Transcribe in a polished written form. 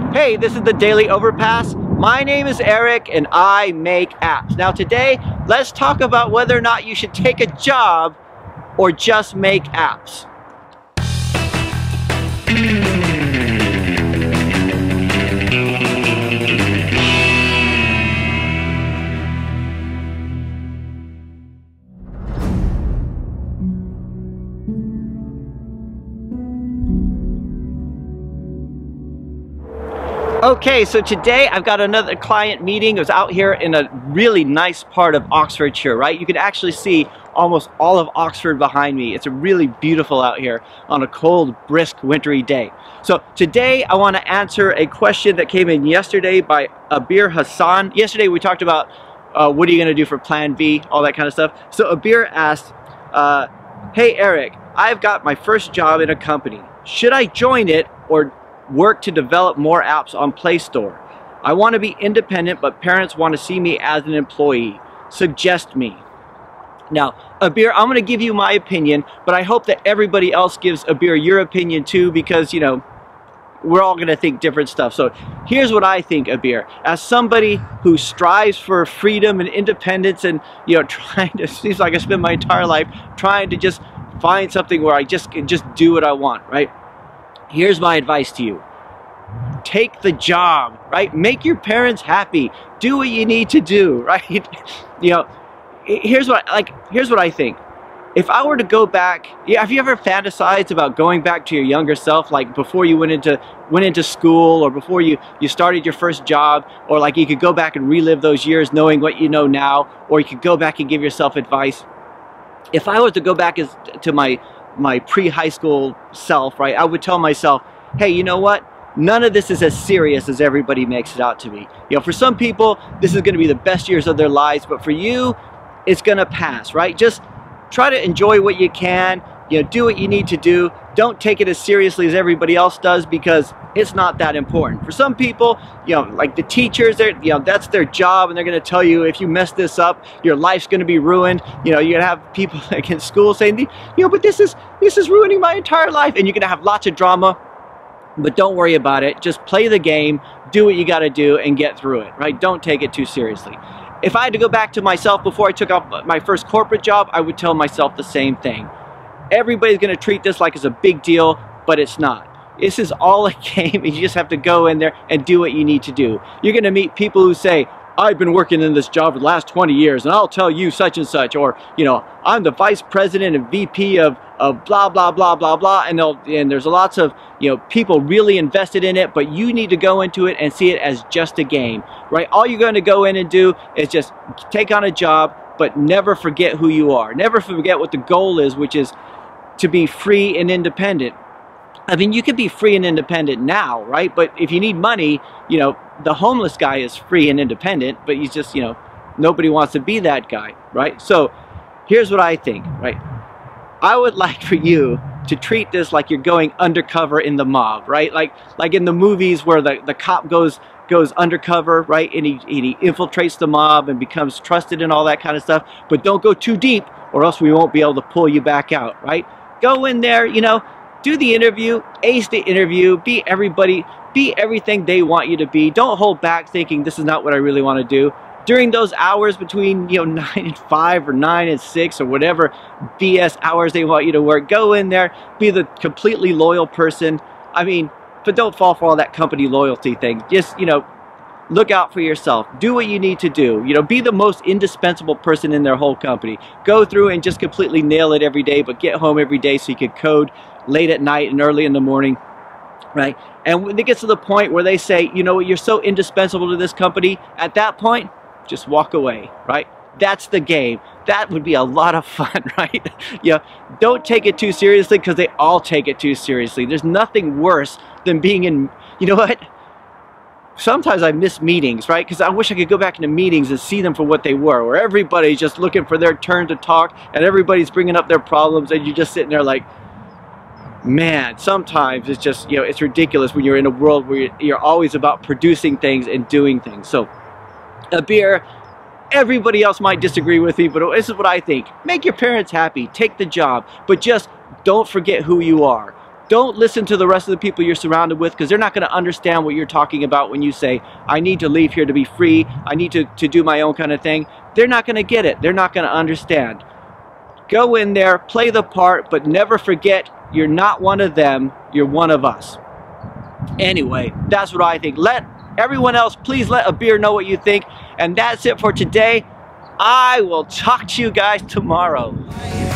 Hey, this is the Daily Overpass. My name is Eric and I make apps. Now today, let's talk about whether or not you should take a job or just make apps. Okay, so today I've got another client meeting. It was out here in a really nice part of Oxfordshire, right? You can actually see almost all of Oxford behind me. It's really beautiful out here on a cold, brisk, wintry day. So today I want to answer a question that came in yesterday by Abir Hassan. Yesterday we talked about what are you going to do for Plan B, all that kind of stuff. So Abir asked, hey Eric, I've got my first job in a company. Should I join it or work to develop more apps on Play Store? I want to be independent, but parents want to see me as an employee. Suggest me. Now, Abir, I'm going to give you my opinion, but I hope that everybody else gives Abir your opinion too, because, you know, we're all going to think different stuff. So here's what I think, Abir. As somebody who strives for freedom and independence and, you know, seems like I spend my entire life trying to just find something where I can just do what I want, right? Here's my advice to you. Take the job, right? Make your parents happy. Do what you need to do, right? You know, here's what I think. If I were to go back, have you ever fantasized about going back to your younger self, like before you went into school, or before you started your first job, or like you could go back and relive those years knowing what you know now, or you could go back and give yourself advice? If I was to go back to my pre-high school self, right, I would tell myself, hey, you know what? None of this is as serious as everybody makes it out to be. You know, for some people, this is going to be the best years of their lives, but for you, it's going to pass, right? Just try to enjoy what you can, you know, do what you need to do. Don't take it as seriously as everybody else does, because it's not that important. For some people, you know, like the teachers, you know, that's their job, and they're going to tell you if you mess this up, your life's going to be ruined. You know, you're going to have people like in school saying, you know, but this is ruining my entire life, and you're going to have lots of drama. But don't worry about it. Just play the game, do what you got to do, and get through it, right? Don't take it too seriously. If I had to go back to myself before I took off my first corporate job, I would tell myself the same thing. Everybody's going to treat this like it's a big deal, but it's not. This is all a game, and you just have to go in there and do what you need to do. You're going to meet people who say, I've been working in this job for the last 20 years, and I'll tell you such and such, or, you know, I'm the vice president and VP of blah, blah, blah, blah, blah, and there's lots of, you know, people really invested in it, but you need to go into it and see it as just a game, right? All you're going to go in and do is just take on a job, but never forget who you are. Never forget what the goal is, which is to be free and independent. I mean, you can be free and independent now, right? But if you need money, you know, the homeless guy is free and independent, but he's just, you know, nobody wants to be that guy, right? So here's what I think, right? I would like for you to treat this like you're going undercover in the mob, right? Like in the movies where the cop goes undercover, right? And he infiltrates the mob and becomes trusted and all that kind of stuff. But don't go too deep, or else we won't be able to pull you back out, right? Go in there, you know, do the interview, ace the interview, be everything they want you to be. Don't hold back thinking this is not what I really want to do. During those hours between, you know, 9 and 5 or 9 and 6 or whatever BS hours they want you to work, go in there, be the completely loyal person. I mean, but don't fall for all that company loyalty thing. Just, you know, look out for yourself. Do what you need to do. You know, be the most indispensable person in their whole company. Go through and just completely nail it every day, but get home every day so you can code late at night and early in the morning, right? And when it gets to the point where they say, you know what, you're so indispensable to this company, at that point, just walk away, right? That's the game. That would be a lot of fun, right? Yeah, don't take it too seriously, because they all take it too seriously. There's nothing worse than being in, you know what? Sometimes I miss meetings, right? Because I wish I could go back into meetings and see them for what they were, where everybody's just looking for their turn to talk, and everybody's bringing up their problems, and you're just sitting there like, man, sometimes it's just, you know, it's ridiculous when you're in a world where you're always about producing things and doing things. So, Abir, everybody else might disagree with me, but this is what I think. Make your parents happy, take the job, but just don't forget who you are. Don't listen to the rest of the people you're surrounded with, because they're not going to understand what you're talking about when you say, I need to leave here to be free, I need to do my own kind of thing. They're not going to get it. They're not going to understand. Go in there, play the part, but never forget you're not one of them, you're one of us. Anyway, that's what I think. Let everyone else, please let Abir know what you think. And that's it for today. I will talk to you guys tomorrow.